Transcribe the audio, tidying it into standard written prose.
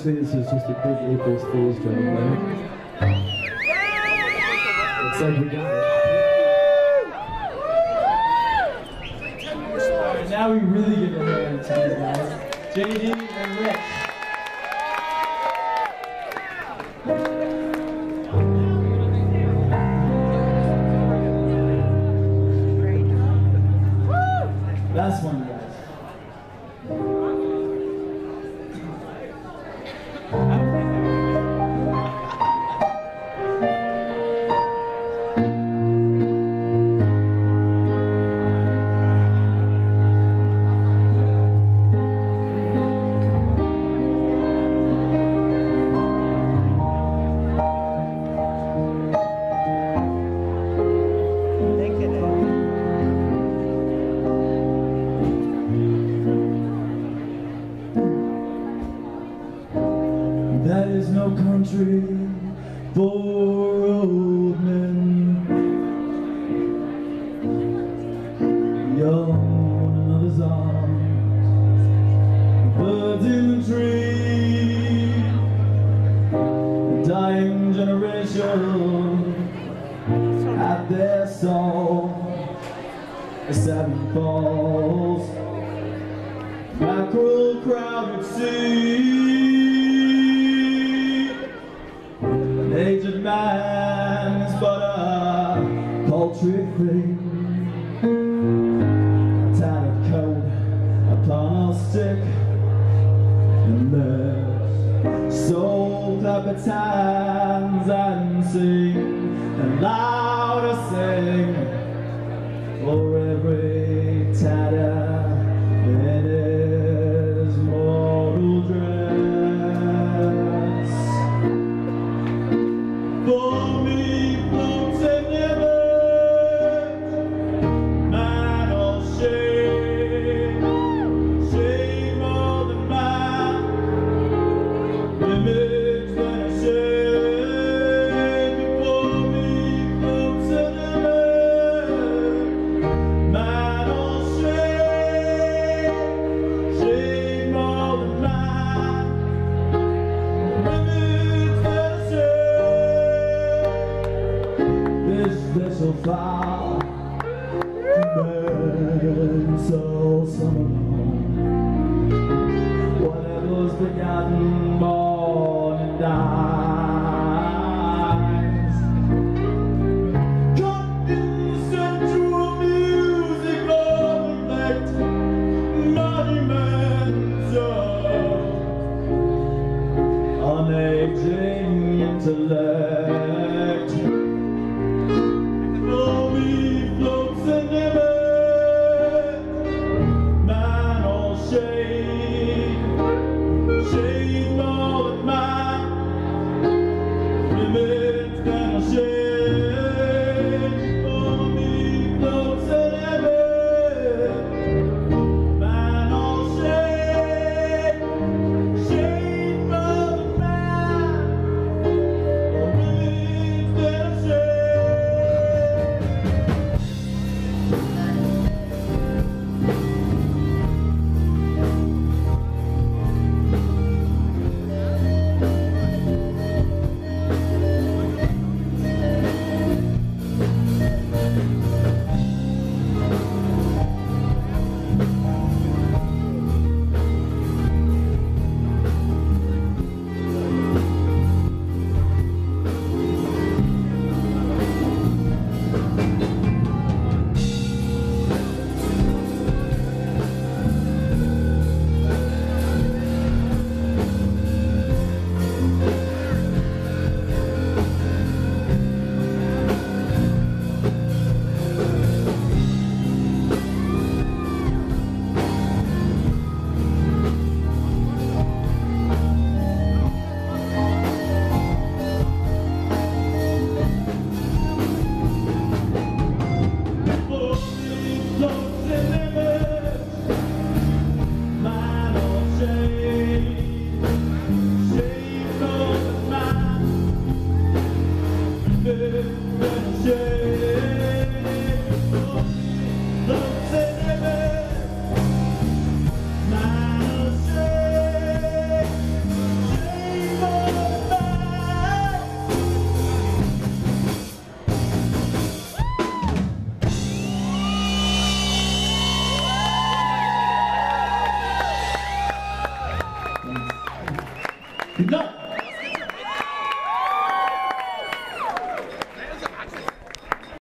Obviously this is just a big April Fool's joke, right? Looks like we got it. Alright, now we really give a hand to these guys. JD and Rich. Last one, guys. That is no country for old men, young in another's arms, birds in the tree, a dying generation at their song, as Saturn falls, mackerel crowded sea. Aged man is but a paltry thing, a tattered coat upon a stick, and there's soul clap its hands and sing, and louder sing, for every tatter in his mortal dress. For me floats an image, man or shame, shame of the man, image than a shame. Before me floats an image, man or shame, shame of the man, image than a shame. This vessel foul, burn so summer long. Whatever's begotten, born and dies. Caught in the sensual music of elect monuments of unaging intellect. For me floats an image, man or shade, shade of Good luck.